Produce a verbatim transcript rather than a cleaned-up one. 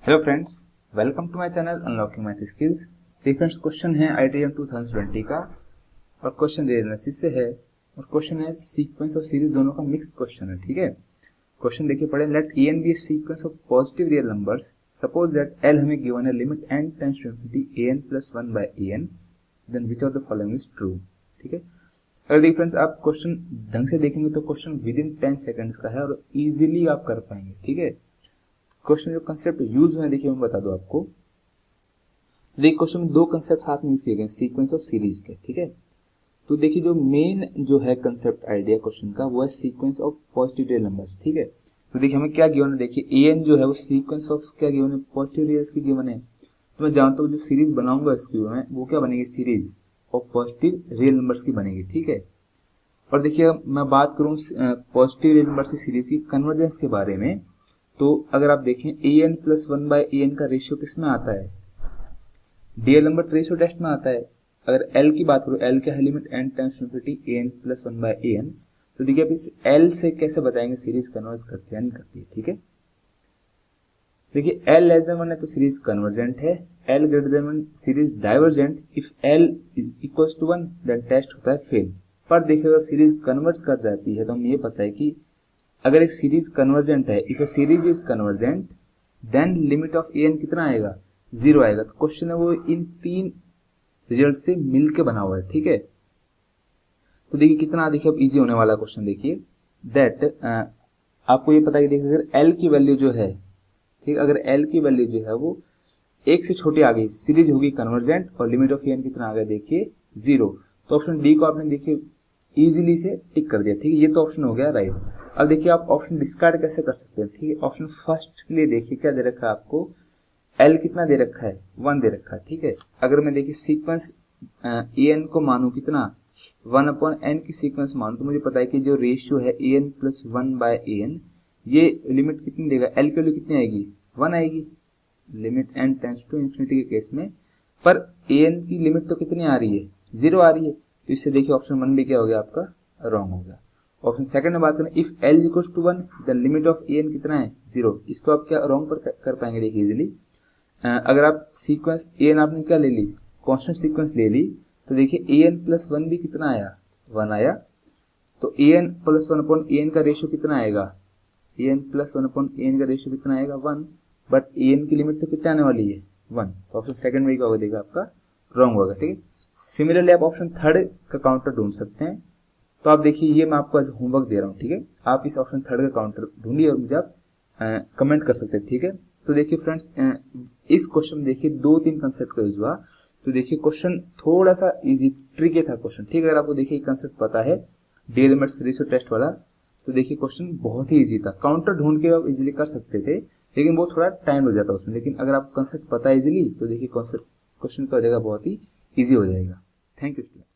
Hello friends, welcome to my channel unlocking math skills. Different question है ITM two thousand twenty का और question analysis से है और क्वेश्चन है सीक्वेंस और सीरीज दोनों का मिक्स्ड क्वेश्चन है। ठीक है, क्वेश्चन देखिए पढ़े। Let a n be a sequence of positive real numbers, suppose that l हमें गिवन है limit n tends to infinity a n plus one by a n, then which of the following is true. ठीक है, अगर देखिए friends आप question ढंग से देखेंगे तो question within ten seconds का है और इजीली आप कर पाएंगे। ठीक है, क्वेश्चन जो कंसेप्ट यूज में देखिए मैं बता दूं आपको। देखिए क्वेश्चन में दो कंसेप्ट साथ में यूज किए गए, सीक्वेंस और सीरीज के। ठीक है, तो देखिए जो मेन जो है कंसेप्ट आइडिया क्वेश्चन का वो है sequence of positive real numbers. ठीक है, तो देखिए हमें क्या गिवन है, देखिए ए एन जो है वो सीक्वेंस ऑफ क्या गिवन है, पॉजिटिव रियल्स की गिवन है। तो मैं जानता हूँ जो सीरीज बनाऊंगा इसकी में वो क्या बनेगी, series of positive real numbers की बनेगी। ठीक है, और देखिए मैं बात करूँ पॉजिटिव रियल नंबर्स की सीरीज की कन्वर्जेंस के बारे में, तो अगर आप देखें a n plus one by a n का रेशियो किस में आता है, डीएल नंबर रेशियो टेस्ट में आता है। अगर एल की बात करो, एल क्या है, limit n tends to infinity a n plus one by a n. तो देखिए आप इस एल से कैसे बताएंगे सीरीज कन्वर्ज करती है या नहीं करती है। ठीक है, देखिए एल लेस देन वन है तो सीरीज कन्वर्जेंट है, l greater than one series divergent. If l is equals to one then test होता है फेल। पर देखिए अगर सीरीज कन्वर्ज कर जाती है तो हमें ये पता है कि अगर एक सीरीज कन्वर्जेंट है, if a series is convergent then limit of a n कितना आएगा, जीरो आएगा। तो क्वेश्चन है वो इन तीन रिजल्ट से मिलके बना हुआ है। ठीक है, तो देखिए कितना देखिए अब इजी होने वाला क्वेश्चन। देखिए दैट आपको ये पता है कि देखिए अगर एल की वैल्यू जो है, ठीक, अगर एल की वैल्यू जो है वो एक से छोटी आ गई, सीरीज होगी कन्वर्जेंट और लिमिट ऑफ ए एन कितना आ गया, देखिए जीरो। तो ऑप्शन डी को आपने देखिए इजीली से टिक कर दिया। ठीक है, ये तो ऑप्शन हो गया राइट। अब देखिए आप ऑप्शन डिस्कार्ड कैसे कर सकते हैं। ठीक है, ऑप्शन फर्स्ट के लिए देखिए क्या दे रखा है आपको, एल कितना दे रखा है, वन दे रखा है। ठीक है, अगर मैं देखिए सीक्वेंस ए एन को मानू कितना, वन अपॉन एन की सीक्वेंस मानू, तो मुझे पता है कि जो रेशियो है a n plus one by a n, ये लिमिट कितनी देगा, एल की वैल्यू कितनी आएगी, वन आएगी, limit n tends to infinity के केस में। पर ए एन की लिमिट तो कितनी आ रही है, जीरो आ रही है। तो इससे देखिए ऑप्शन वन भी क्या हो गया आपका, रॉन्ग हो गया। ऑप्शन सेकंड में बात करें, if L equals to one then limit of a n कितना है, जीरो। इसको आप क्या रॉन्ग पर कर पाएंगे, देखिए इजीली। अगर आप सीक्वेंस ए एन आपने क्या ले ली, कांस्टेंट सीक्वेंस ले ली, तो देखिए ए एन प्लस वन भी कितना आया, वन आया। तो a n plus one upon a n का रेशियो कितना आएगा, a n plus one upon a n का रेशियो कितना आएगा, वन। बट ए एन की लिमिट तो कितना आने वाली है, वन। तो ऑप्शन सेकंड में क्या होगा, देखिए आपका रॉन्ग होगा। ठीक है, सिमिलरली आप ऑप्शन थर्ड का काउंटर ढूंढ सकते हैं। तो आप देखिए ये मैं आपको एज होमवर्क दे रहा हूँ। ठीक है, आप इस ऑप्शन थर्ड का काउंटर ढूंढिए और मुझे आप कमेंट कर सकते हैं। ठीक है, तो देखिए फ्रेंड्स इस क्वेश्चन में देखिए दो तीन कंसेप्ट का यूज हुआ। तो देखिए क्वेश्चन थोड़ा सा इजी ट्रिकी था क्वेश्चन। ठीक है, अगर आपको देखिए कंसेप्ट पता है डी एलिमेंट्स रेशियो टेस्ट वाला, तो देखिए क्वेश्चन बहुत ही इजी था। काउंटर ढूंढ के आप इजीली कर सकते थे, लेकिन वो थोड़ा टाइम लग जाता उसमें। लेकिन अगर आपको कंसेप्ट पता है इजीली तो देखिए क्वेश्चन का हो जाएगा बहुत ही इजी हो जाएगा। Thank you student.